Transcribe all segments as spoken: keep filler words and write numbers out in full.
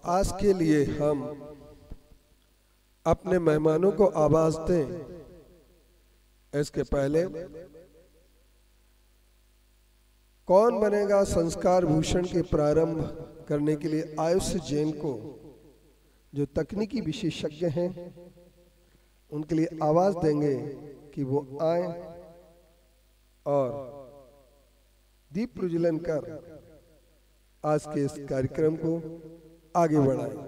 आज के लिए हम अपने मेहमानों को आवाज दें। इसके पहले कौन बनेगा संस्कार भूषण के प्रारंभ करने के लिए आयुष जैन को, जो तकनीकी विशेषज्ञ हैं, उनके लिए आवाज देंगे कि वो आए और दीप प्रज्वलन कर आज के इस कार्यक्रम को आगे बढ़ाएं।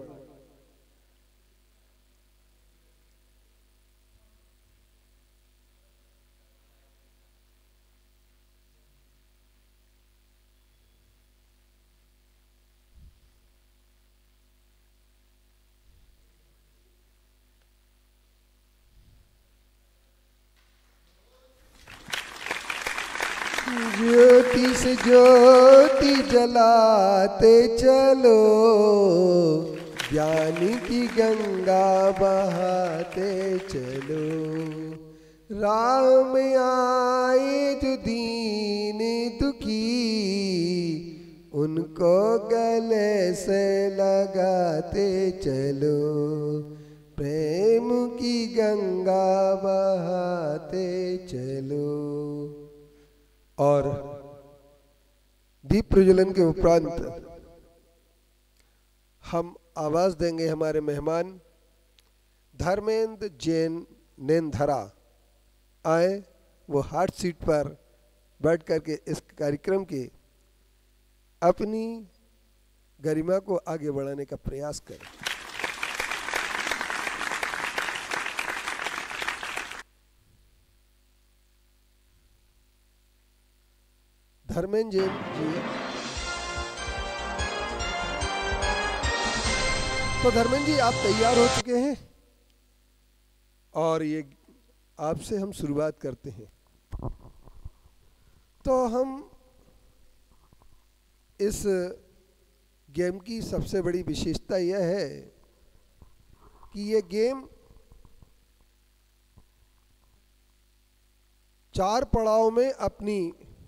ज्योति से ज्योति जलाते चलो, ज्ञानी की गंगा बहाते चलो। राम आए जो दीन दुखी, उनको गले से लगाते चलो। प्रेम की गंगा बहाते चलो। और दीप प्रज्वलन के उपरांत हम आवाज देंगे हमारे मेहमान धर्मेंद्र जैन नेंधरा आए, वो हार्ट सीट पर बैठ करके इस कार्यक्रम के अपनी गरिमा को आगे बढ़ाने का प्रयास करें। धर्मेंद्र जैन जी, तो धर्मेंद्र जी आप तैयार हो चुके हैं और ये आपसे हम शुरुआत करते हैं। तो हम इस गेम की सबसे बड़ी विशेषता यह है कि ये गेम चार पड़ाव में अपनी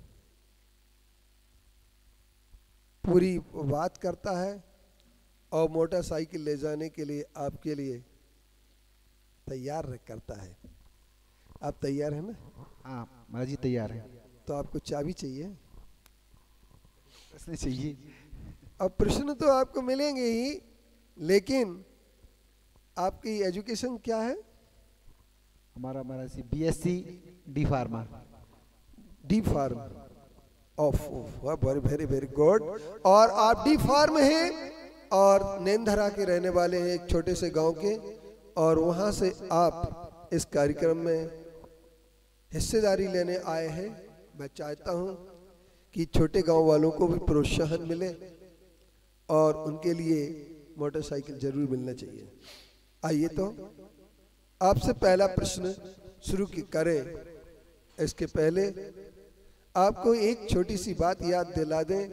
पूरी बात करता है और मोटरसाइकिल ले जाने के लिए आपके लिए तैयार करता है। आप तैयार हैं ना? हाँ महाराज जी तैयार हैं। तो आपको चाबी चाहिए? प्रश्न चाहिए। अब प्रश्न तो आपको मिलेंगे ही, लेकिन आपकी एजुकेशन क्या है? हमारा महाराज जी BSc D pharma. D pharm of very very very good. और आप डी फार्म हैं और नेंधरा के रहने वाले हैं, एक छोटे से गांव के, और वहां से आप इस कार्यक्रम में हिस्सेदारी लेने आए हैं। मैं चाहता हूं कि छोटे गांव वालों को भी प्रोत्साहन मिले और उनके लिए मोटरसाइकिल जरूर मिलना चाहिए। आइए तो आपसे पहला प्रश्न शुरू करें। इसके पहले आपको एक छोटी सी बात याद दिला दें।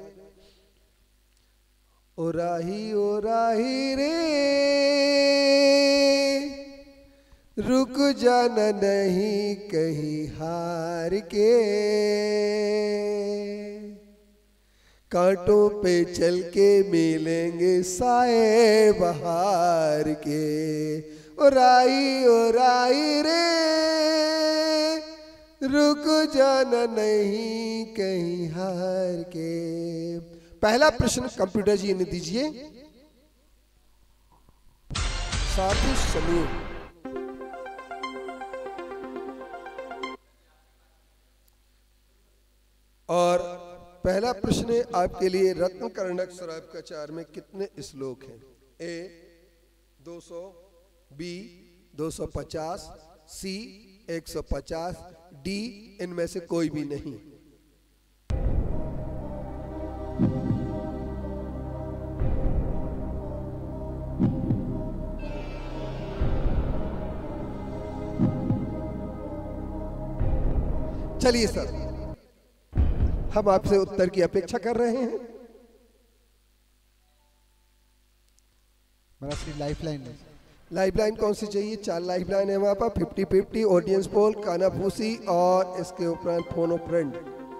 ओ राही ओ राही रे, रुक जाना नहीं कहीं हार के। कांटों पे चल के मिलेंगे साए बहार के। ओ राही ओ राही रे, रुक जाना नहीं कहीं हार के। पहला प्रश्न कंप्यूटर जी ने दीजिए। साथी समूह, और पहला प्रश्न आपके लिए रत्न कर्णक शराबकाचार में कितने श्लोक हैं? ए दो सौ, बी दो सौ पचास, सी एक सौ पचास, डी इनमें से कोई भी नहीं। चलिए सर, हम आपसे उत्तर की अपेक्षा कर रहे हैं। लाइफलाइन लाइफलाइन कौन सी चाहिए? चार लाइफलाइन है वहां पर, फिफ्टी फिफ्टी, ऑडियंस पोल, कानाफूसी और इसके उपरांत फोन ऑफ फ्रेंड।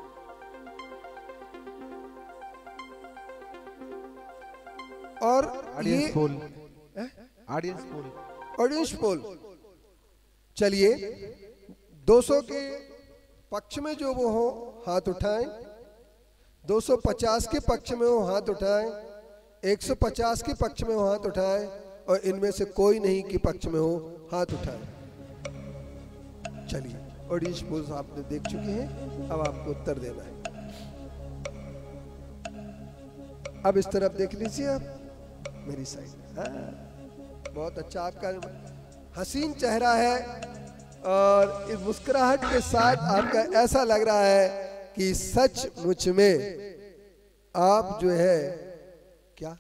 और audience poll, audience poll, audience poll. चलिए, दो सौ के पक्ष में जो वो हो हाथ उठाएं, दो सौ पचास के पक्ष में हो हाथ उठाएं, एक सौ पचास के पक्ष में हो हाथ उठाएं, और इनमें से कोई नहीं के पक्ष में हो हाथ उठाएं। चलिए, ऑडियंस पोल्स आपने देख चुके हैं, अब आपको उत्तर देना है। अब इस तरफ देख लीजिए आप मेरी साइड। हाँ, बहुत अच्छा, आपका हसीन चेहरा है और इस मुस्कुराहट के साथ आपका ऐसा लग रहा है कि सचमुच में आप जो है क्या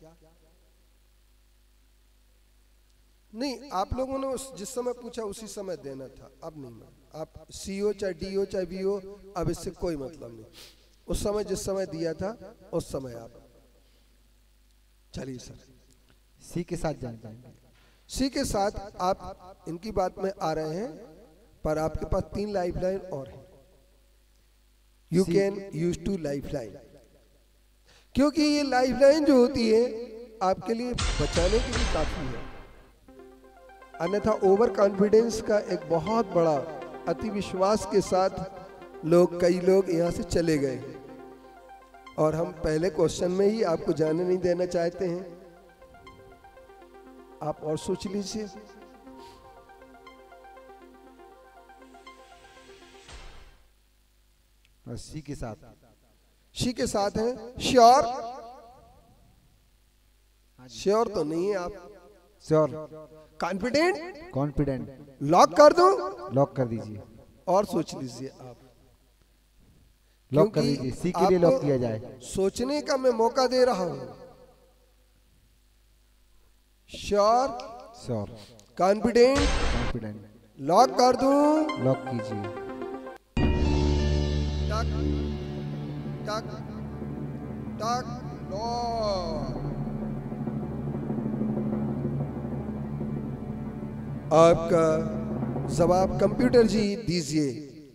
नहीं, आप लोगों ने उस जिस समय पूछा उसी समय देना था, अब नहीं। मैं आप सीओ चाहे डीओ चाहे वीओ, अब इससे कोई मतलब नहीं। उस समय जिस समय दिया था उस समय आप। चलिए सर, सी के साथ जान जाएंगे। सी के साथ आप इनकी बात में आ रहे हैं, पर आपके पास तीन लाइफलाइन और है। You can use two lifeline, क्योंकि ये लाइफलाइन जो होती है आपके लिए बचाने के लिए काफी है। अन्यथा ओवर कॉन्फिडेंस का एक बहुत बड़ा अति विश्वास के साथ लोग कई लोग यहाँ से चले गए, और हम पहले क्वेश्चन में ही आपको जाने नहीं देना चाहते हैं। आप और सोच लीजिए। और सी के साथ, सी के साथ है श्योर। श्योर तो नहीं है आप? श्योर। कॉन्फिडेंट? कॉन्फिडेंट। लॉक कर दूं? लॉक कर दीजिए। और सोच लीजिए आप। लॉक कर दीजिए, सी के लिए लॉक किया जाए। सोचने का मैं मौका दे रहा हूं। Sure? Sure. Confident? Confident. Lock कर दूं? लॉक कीजिए। टक टक टक लॉक। आपका जवाब कंप्यूटर जी दीजिए।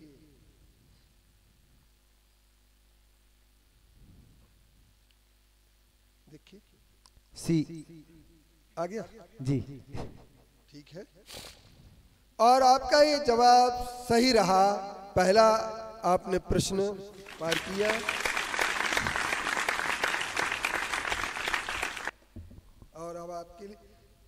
देखिए, सी आ गया जी, ठीक है। और आपका ये जवाब सही रहा। पहला आपने प्रश्न पार किया। और अब आपके लिए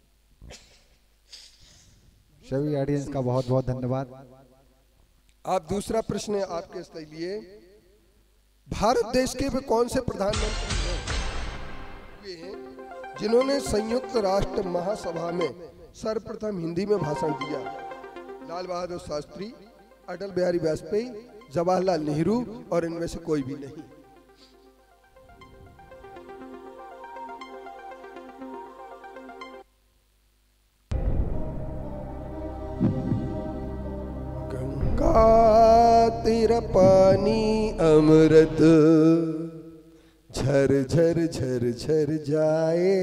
सभी ऑडियंस का बहुत बहुत धन्यवाद। आप दूसरा प्रश्न है आपके लिए। भारत देश के वे कौन से प्रधानमंत्री हैं वे हैं जिन्होंने संयुक्त राष्ट्र महासभा में सर्वप्रथम हिंदी में भाषण दिया? लाल बहादुर शास्त्री, अटल बिहारी वाजपेयी, जवाहरलाल नेहरू, और इनमें से कोई भी नहीं। गंगा तेरा पानी अमृत झर झर झर झर जाए,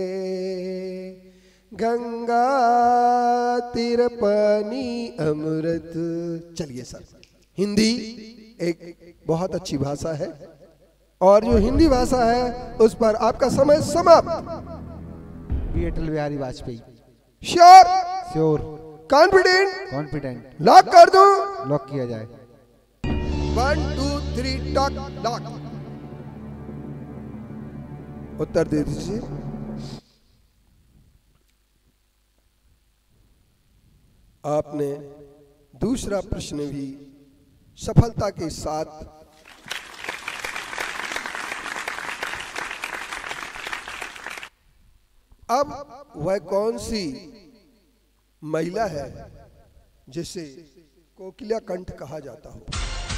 गंगा तेरा पानी अमृत। चलिए सर, हिंदी एक बहुत अच्छी भाषा है, और जो हिंदी भाषा है उस पर आपका समय समाप्त। B Atal Bihari Vajpayee. Sure? Sure. Confident? Confident. Lock कर दूं? लॉक किया जाए। One two three tock lock. उत्तर दे दीजिए। आपने दूसरा प्रश्न भी सफलता के साथ अब वह कौन सी महिला है जिसे कोकिला कंठ कहा जाता हो?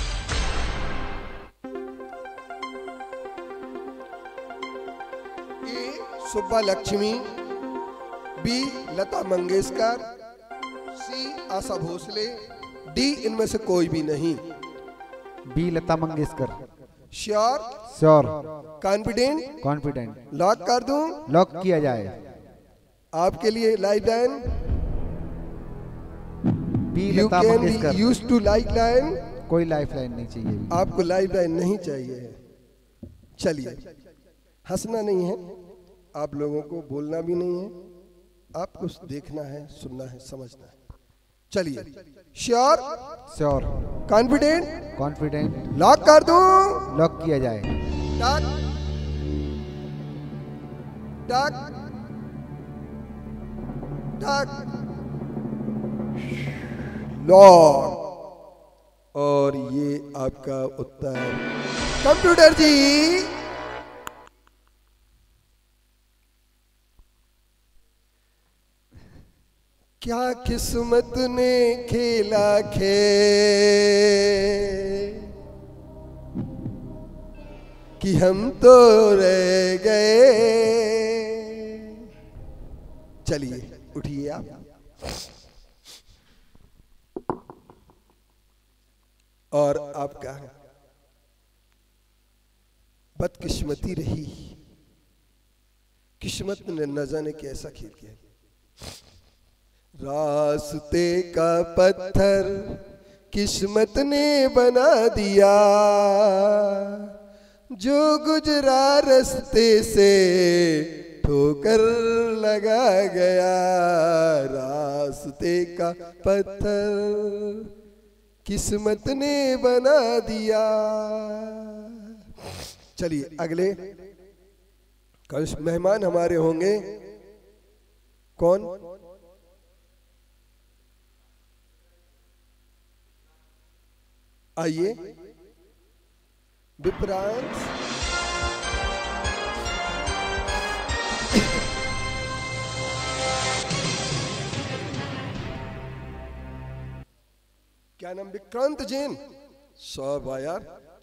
A Subba Lakshmi, B Lata Mangeshkar, C Asha Bhosle, D इनमें से कोई भी नहीं। B Lata Mangeshkar. Sure? Sure. Confident? Confident. Lock कर दूं? लॉक किया जाए। आपके लिए lifeline B you Lata can Mangeshkar. B used to lifeline. कोई लाइफलाइन नहीं चाहिए। आपको लाइफलाइन नहीं चाहिए है। चलिए, हंसना नहीं है, आप लोगों को बोलना भी नहीं है, आपको देखना है, सुनना है, समझना है। चलिए, sure, sure, confident, confident, lock कर दूं? लॉक किया जाए। टक टक टक, लॉक। और ये आपका उत्तर। कंप्यूटर जी, क्या किस्मत ने खेला खेल कि हम तो रह गए। चलिए उठिए आप। और आपका बदकिस्मती रही, किस्मत ने न जाने कैसा खेल किया। रास्ते का पत्थर किस्मत ने बना दिया, जो गुजरा रास्ते से ठोकर लगा गया। रास्ते का पत्थर किस्मत ने बना दिया। चलिए अगले कल मेहमान हमारे होंगे। कौन? आइए, विप्रांश। क्या नाम? विक्रांत जैन। सब यार,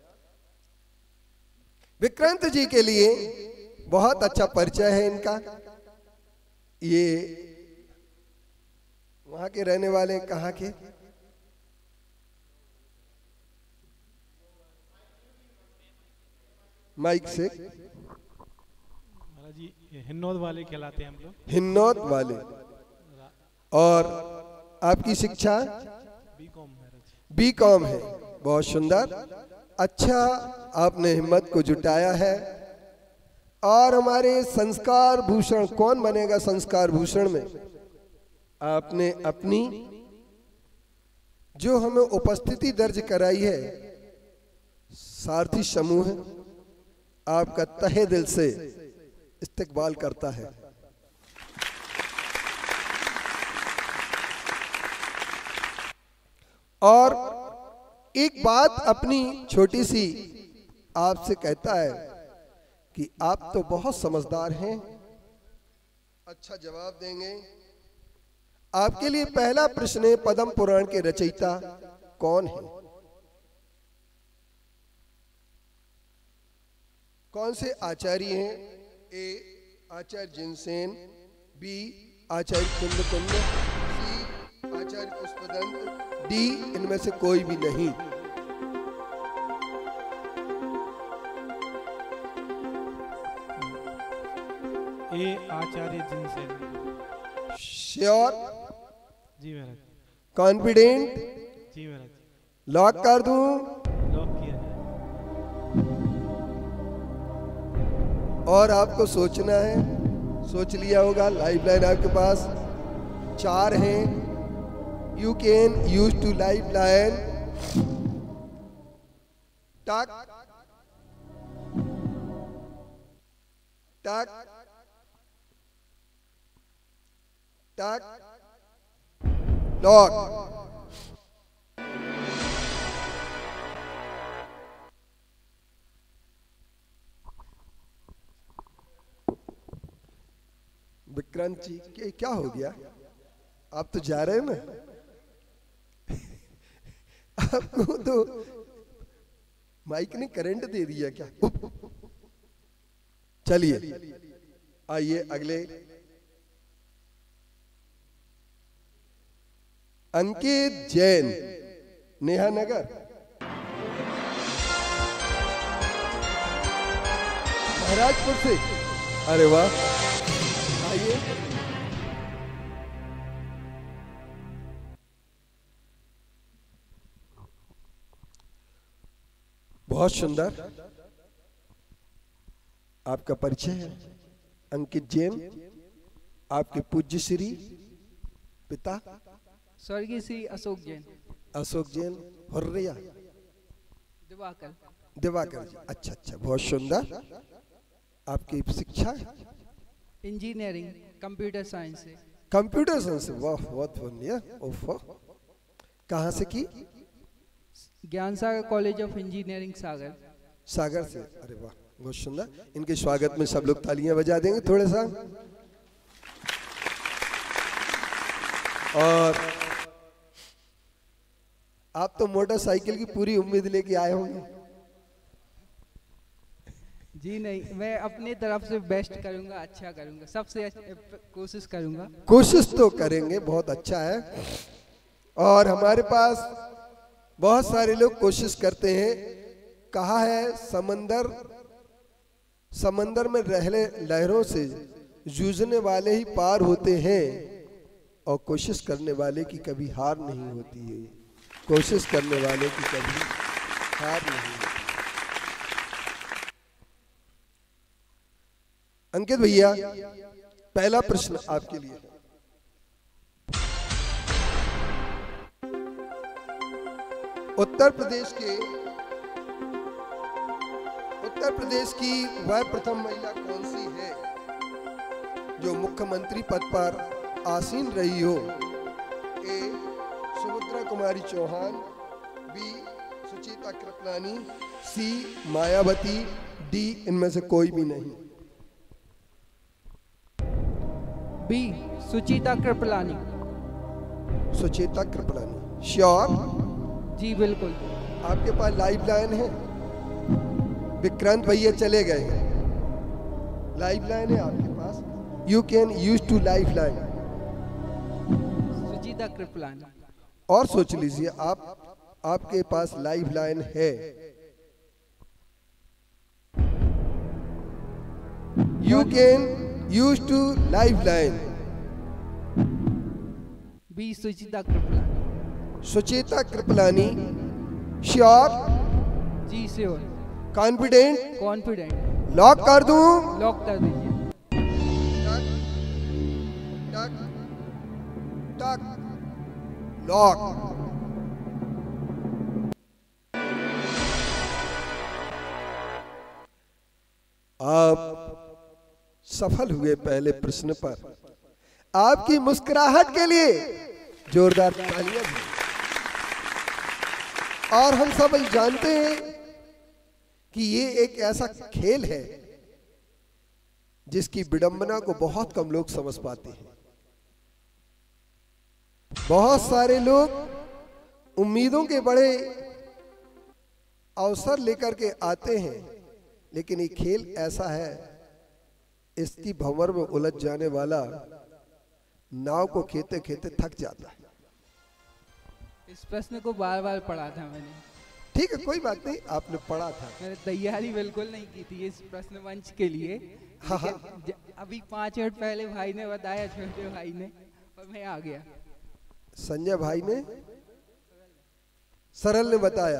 विक्रांत जी के लिए बहुत अच्छा परिचय है इनका। ये वहां के रहने वाले, कहाँ के? माइक से। महाराज जी हिन्नौद वाले कहलाते हैं हम लोग। हिन्नौद वाले। और आपकी शिक्षा बी कॉम महाराज। बी कॉम है। बहुत सुंदर, अच्छा, आपने हिम्मत को जुटाया है। और हमारे संस्कार भूषण कौन बनेगा? संस्कार भूषण में आपने अपनी जो हमें उपस्थिति दर्ज कराई है, सारथी समूह आपका तहे दिल से इस्तकबाल करता है। और एक बात अपनी छोटी सी आपसे कहता है कि आप तो बहुत समझदार हैं, अच्छा जवाब देंगे। आपके लिए पहला प्रश्न है, पद्म पुराण के रचयिता कौन है? कौन से आचार्य हैं? A Acharya Jinsen, B Acharya Kundkund, C Acharya Pushpadant, D इनमें से कोई भी नहीं। ए आचार्य जिनसेन। श्योर? जी महाराज। कॉन्फिडेंट? जी महाराज। लॉक कर दूं? लॉक किया जाए। और आपको सोचना है, सोच लिया होगा। लाइफ लाइन आपके पास चार हैं। You can use two life line. टक टक टक, लॉक। विक्रांत जी के क्या हो गया? आप तो जा रहे हैं ना? आपको तो माइक ने करंट दे दिया क्या? चलिए आइए अगले। अंकित जैन, नेहा नगर, महाराजपुर से। अरे वाह, आइए। बहुत सुंदर आपका परिचय है, अंकित जैन, आपके पूज्य श्री पिता स्वर्गीय श्री अशोक जैन। अशोक जैन, हुर्रिया दिवाकर दिवाकर जी। अच्छा अच्छा, बहुत सुंदर। आपकी शिक्षा इंजीनियरिंग कंप्यूटर साइंस से। कंप्यूटर साइंस, वाह बहुत बढ़िया। ओफो, कहाँ से की? Gyan Sagar college of engineering Sagar. Sagar से। अरे वाह, बहुत सुंदर। इनके स्वागत में सब लोग तालियां बजा देंगे थोड़ा सा। और आप तो मोटरसाइकिल की पूरी उम्मीद लेके आए होंगे। जी नहीं, मैं अपनी तरफ से बेस्ट करूंगा, अच्छा करूंगा, सबसे अच्छा कोशिश करूंगा। कोशिश तो करेंगे, बहुत अच्छा है। और हमारे पास बहुत सारे लोग कोशिश करते हैं। कहा है समंदर समंदर में रहले लहरों से जूझने वाले ही पार होते हैं, और कोशिश करने वाले की कभी हार नहीं होती है। कोशिश करने वाले की कभी हार नहीं होती। अंकित भैया, पहला प्रश्न आपके लिए है। उत्तर प्रदेश के उत्तर प्रदेश की वह प्रथम महिला कौन सी है जो मुख्यमंत्री पद पर आसीन रही हो? A Subhadra Kumari Chauhan, B Sucheta Kripalani, C Mayawati, D इनमें से कोई भी नहीं। बी सुचिता कृपलानी। सुचिता कृपलानी, श्योर? जी बिल्कुल। आपके पास लाइफ लाइन है? विक्रांत भैया चले गए, लाइफ लाइन है आपके पास? You can use two life line. Sucheta Kripalani. और सोच लीजिए, आप आपके पास लाइफ लाइन है। You can use two life line. B Sucheta Kripalani. Sucheta Kripalani, sure? जी श्योर। कॉन्फिडेंट? कॉन्फिडेंट। लॉक कर दूं? लॉक कर दीजिए। टक टक लॉक। आप सफल हुए पहले प्रश्न पर। आपकी मुस्कुराहट के लिए जोरदार तालियां भी। और हम सब जानते हैं कि ये एक ऐसा खेल है जिसकी विडंबना को बहुत कम लोग समझ पाते हैं। बहुत सारे लोग उम्मीदों के बड़े अवसर लेकर के आते हैं, लेकिन ये खेल ऐसा है, इसकी भंवर में उलझ जाने वाला नाव को खेते खेते थक जाता है। इस प्रश्न को बार बार पढ़ा था मैंने। ठीक है, कोई बात नहीं, आपने पढ़ा था। मैंने तैयारी बिल्कुल नहीं की थी इस प्रश्न मंच के लिए। हाँ हाँ। अभी पांच मिनट पहले भाई ने बताया, छोटे भाई ने, और मैं आ गया। संजय भाई ने, सरल ने बताया।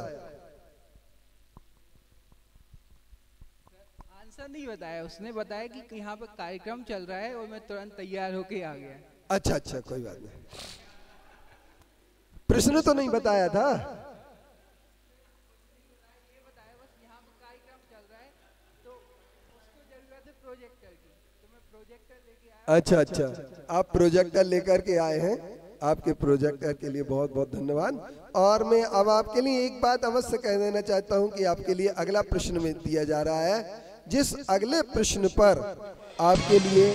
आंसर नहीं बताया, उसने बताया कि यहाँ पे कार्यक्रम चल रहा है, और मैं तुरंत तैयार होके आ गया। अच्छा अच्छा, कोई बात नहीं। प्रश्न तो नहीं बताया था। अच्छा अच्छा, आप प्रोजेक्टर लेकर के आए हैं। आपके प्रोजेक्टर के लिए बहुत बहुत धन्यवाद। और मैं अब आपके लिए एक बात अवश्य कह देना चाहता हूं कि आपके लिए अगला प्रश्न में दिया जा रहा है, जिस अगले प्रश्न पर आपके लिए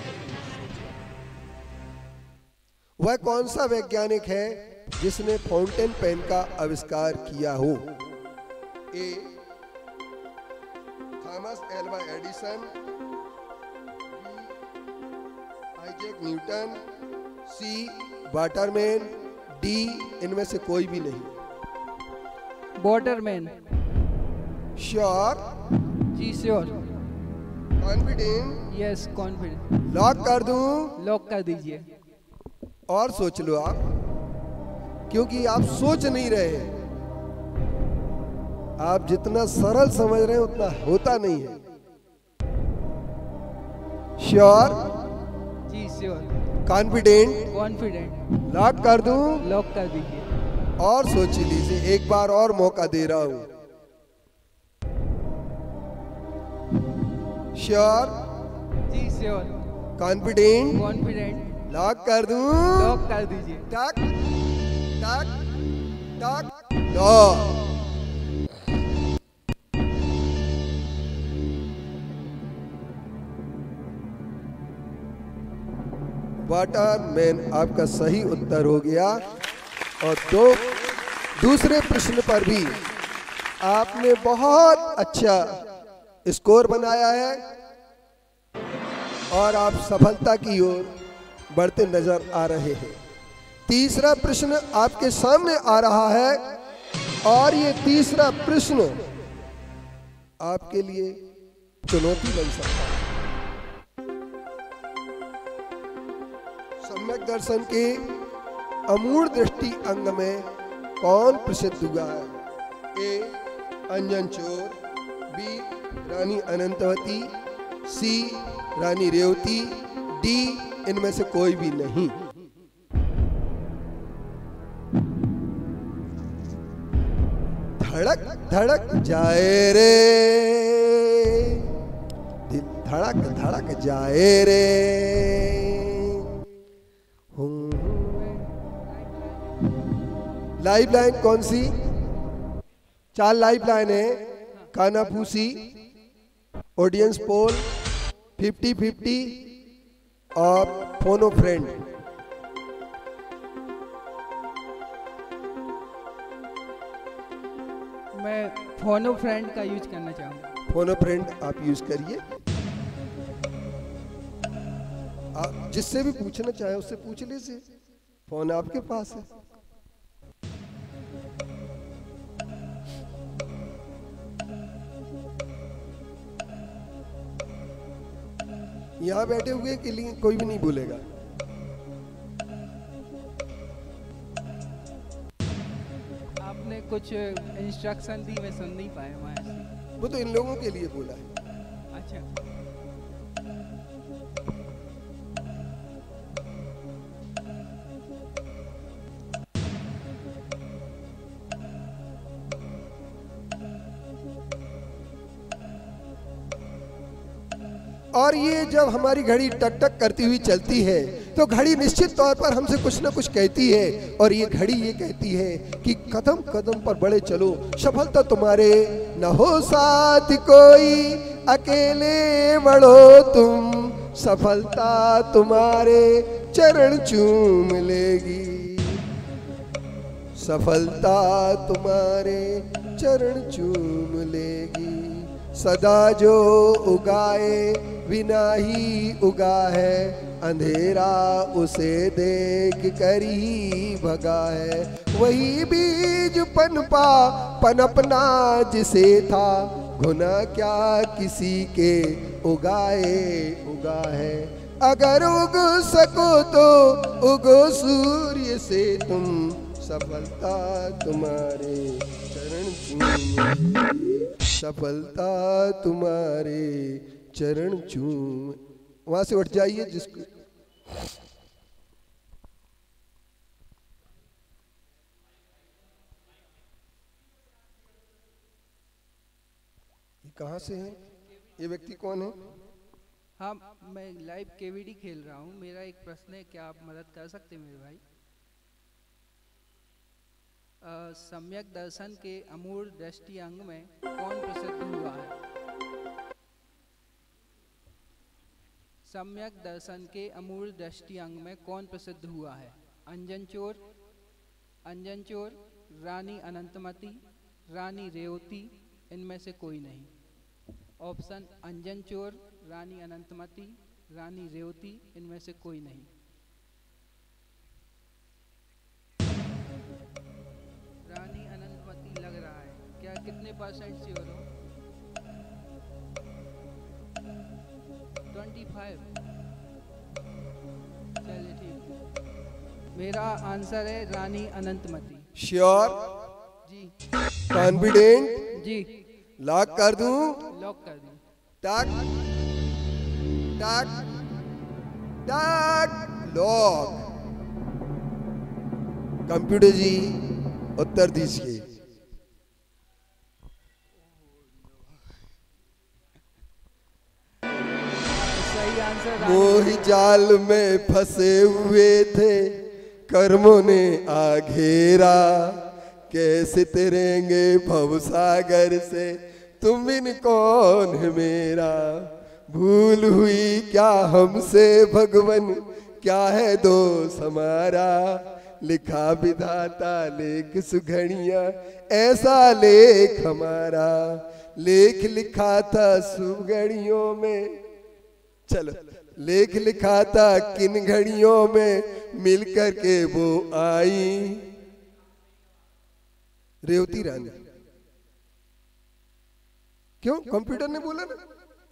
वह कौन सा वैज्ञानिक है जिसने फाउंटेन पेन का आविष्कार किया हो? A Thomas Alva Edison, Isaac Newton, C Waterman, D इनमें से कोई भी नहीं। वाटरमैन। श्योर? जी sure. Confident? Yes confident. Lock कर दूं? लॉक कर दीजिए। और सोच लो आप, क्योंकि आप सोच नहीं रहे। आप जितना सरल समझ रहे हैं उतना होता नहीं है। श्योर, जी श्योर, कॉन्फिडेंट, कॉन्फिडेंट। लॉक कर दूं? लॉक कर दीजिए। और सोच लीजिए, एक बार और मौका दे रहा हूं। श्योर, जी श्योर, कॉन्फिडेंट, कॉन्फिडेंट। लॉक कर दूं? लॉक कर दीजिए। टक टक टक लॉक। वाटरमैन आपका सही उत्तर हो गया। और दो दूसरे प्रश्न पर भी आपने बहुत अच्छा स्कोर बनाया है और आप सफलता की ओर बढ़ते नजर आ रहे हैं। तीसरा प्रश्न आपके सामने आ रहा है और ये तीसरा प्रश्न आपके लिए चुनौती बन सकता है। सम्यक दर्शन के अमूढ़ दृष्टि अंग में कौन प्रसिद्ध हुआ है? A Anjan Chor, B Rani Anantvati, C Rani Revati, D इनमें से कोई भी नहीं। धड़क धड़क जाए रे दिल, धड़क धड़क जाए रे। लाइफ लाइन कौन सी? चार लाइफ लाइन है। कानाफूसी, ऑडियंस पोल, फिफ्टी फिफ्टी और फोनो फ्रेंड। मैं फोनो फ्रेंड का यूज करना चाहूँगा। फोनो फ्रेंड आप यूज करिए। आप जिससे भी पूछना चाहे उससे पूछ लीजिए, फोन आपके पास है। यहां बैठे हुए के लिए कोई भी नहीं बोलेगा। आपने कुछ इंस्ट्रक्शन दी, मैं सुन नहीं पाया वहाँ से। वो तो इन लोगों के लिए बोला है। अच्छा, और ये जब हमारी घड़ी टक टक करती हुई चलती है तो घड़ी निश्चित तौर पर हमसे कुछ ना कुछ कहती है। और ये घड़ी ये कहती है कि कदम कदम पर बढ़े चलो, सफलता तुम्हारे न हो साथ कोई, अकेले बढ़ो तुम, सफलता तुम्हारे चरण चूम लेगी, सफलता तुम्हारे चरण चूम लेगी। सदा जो उगाए बिना ही उगा है, अंधेरा उसे देख कर ही भगा है। वही बीज पनपा पनपना जिसे था, गुना क्या किसी के उगाए उगा है। अगर उग सको तो उगो सूर्य से तुम, सफलता तुम्हारे चरण चूम, सफलता तुम्हारे चरण चूम। वहां से उठ जाइए। जिसको ये कहां से है? ये व्यक्ति कौन है? हाँ, मैं लाइव केवीडी खेल रहा हूँ। मेरा एक प्रश्न है, क्या आप मदद कर सकते हैं मेरे भाई? अ, सम्यक दर्शन के अमूढ़ दृष्टि अंग में कौन प्रसिद्ध हुआ है? सम्यक दर्शन के अमूढ़ दृष्टि अंग में कौन प्रसिद्ध हुआ है? अंजन चोर, अंजन चोर, रानी अनंतमती, रानी रेवती, इनमें से कोई नहीं। ऑप्शन अंजन चोर, रानी अनंतमती, रानी रेवती, इनमें से कोई नहीं। रानी अनंतमती लग रहा है। क्या कितने परसेंट श्योर हो? Twenty five. चलिए ठीक है। मेरा आंसर है रानी अनंतमती। श्योर, जी कॉन्फिडेंट, जी, लॉक कर दूं? लॉक कर दी। टक टक टक लॉक। कंप्यूटर जी उत्तर दीजिए। सही आंसर रानी मोही जाल में फंसे हुए थे, कर्मों ने आ घेरा, कैसे तैरेंगे भवसागर से, तुम बिन कौन है मेरा। भूल हुई क्या हमसे भगवन, क्या है दोष हमारा, लिखा विधाता लेख सुघड़िया, ऐसा लेख हमारा। लेख लिखा था सुघड़ियों में, चलो लेख लिखा था किन घड़ियों में, मिल कर के वो आई। रेवती रानी। क्यों? कंप्यूटर ने बोला ना।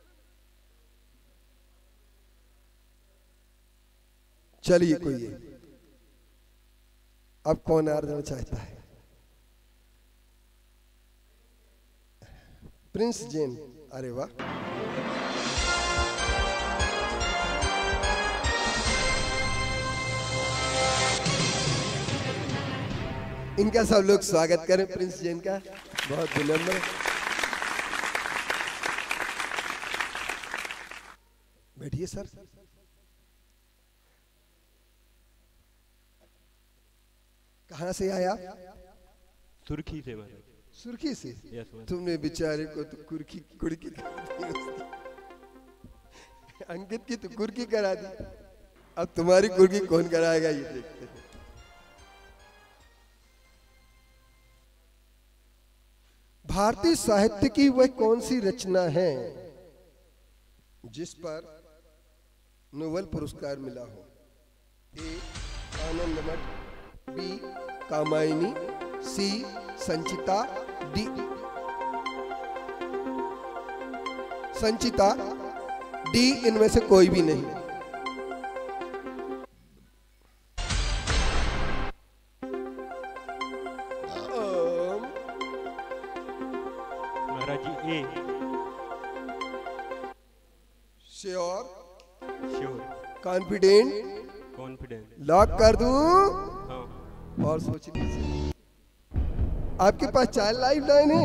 चलिए कोई है। अब कौन हार जाना चाहता है? प्रिंस जैन। अरे वाह। इनका सब लोग स्वागत करें प्रिंस जैन का, बहुत विनम्र। बैठिए सर। कहाँ से आया? सुर्खी से महाराज। सुर्खी से? यस महाराज। तुमने बेचारे को तो कुर्की कुड़की करा दी। अंकित की तो कुर्की करा दी, अब तुम्हारी कुर्की कौन कराएगा ये देखते हैं। भारतीय साहित्य की वह कौन सी रचना है जिस पर नोबेल पुरस्कार मिला हो? A Anandmath, B Kamayani, C Sanchita, D Sanchita, D इनमें से कोई भी नहीं। महाराज जी A. Sure? Sure. Confident? Confident. Lock कर दूं? हाँ। और सोच लीजिए। आपके पास चार लाइफ लाइन है।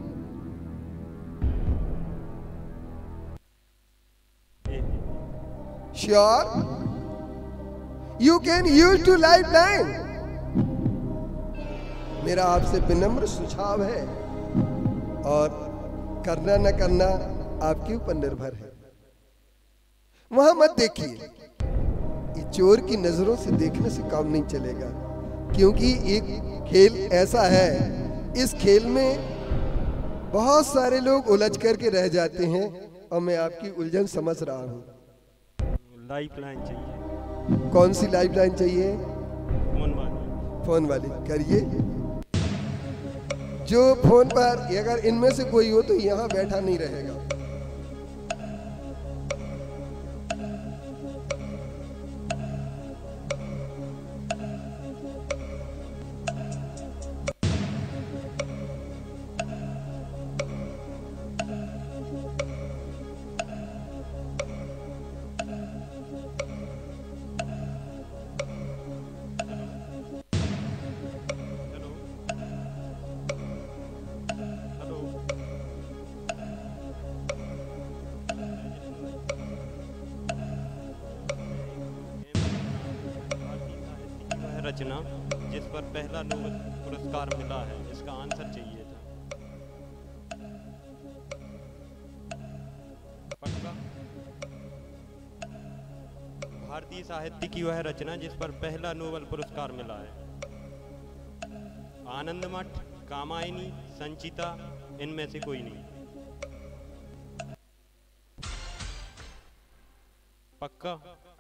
A. Sure? You can use two life line. मेरा आपसे विनम्र सुझाव है, और करना न करना आपके ऊपर निर्भर है। वहां मत देखिए, ये चोर की नजरों से देखने से काम नहीं चलेगा, क्योंकि एक खेल ऐसा है, इस खेल में बहुत सारे लोग उलझ करके रह जाते हैं, और मैं आपकी उलझन समझ रहा हूं। लाइफ लाइन चाहिए। कौन सी लाइफ लाइन चाहिए? फोन वाली। फोन वाली करिए। जो फोन पर, अगर इनमें से कोई हो तो यहां बैठा नहीं रहेगा। रचना जिस पर पहला नोबेल पुरस्कार मिला है, इसका आंसर चाहिए था। पक्का? भारतीय साहित्य की वह रचना जिस पर पहला नोबेल पुरस्कार मिला है। आनंदमठ, कामायनी, संचिता, इनमें से कोई नहीं। पक्का?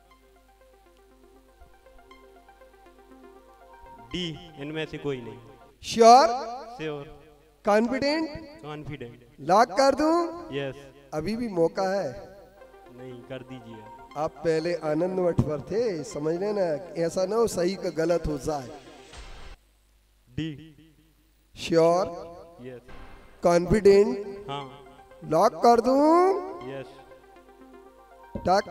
डी, इनमें से कोई नहीं। Sure? Sure. Confident? Confident. Lock कर दूं? यस। अभी भी मौका है। नहीं, कर दीजिए। आप पहले आनंदमठ पर थे, समझ लेना, ऐसा ना हो सही का गलत हो जाए। डी। श्योर? यस। कॉन्फिडेंट? हाँ। लॉक कर दूं? यस। टक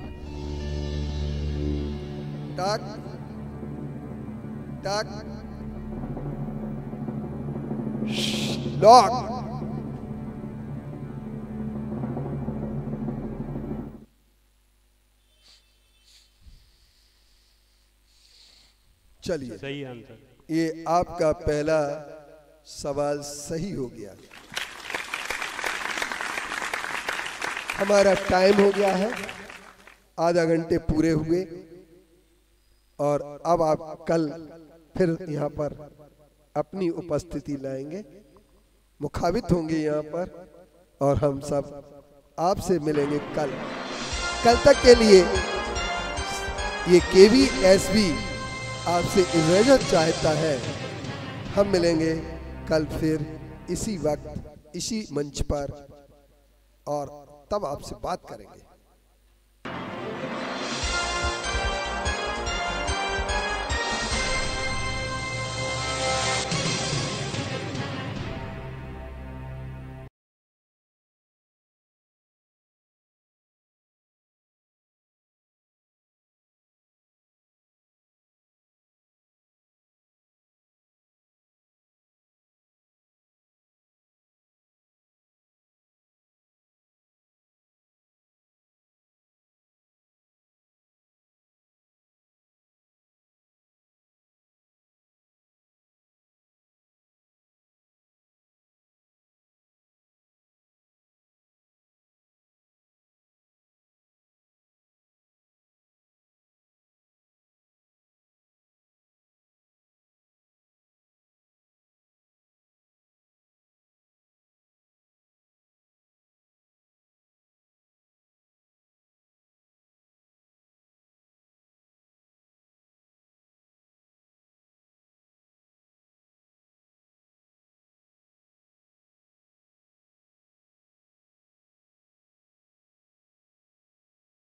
टक टक लॉक। चलिए, सही आंसर। ये आपका पहला सवाल सही हो गया। हमारा टाइम हो गया है, आधा घंटे पूरे हुए और अब आप कल फिर यहाँ पर अपनी उपस्थिति लाएंगे, मुखाबित होंगे यहाँ पर और हम सब आपसे मिलेंगे कल। कल तक के लिए ये केवी एसबी आपसे इजाजत चाहता है। हम मिलेंगे कल फिर इसी वक्त इसी मंच पर और तब आपसे बात करेंगे।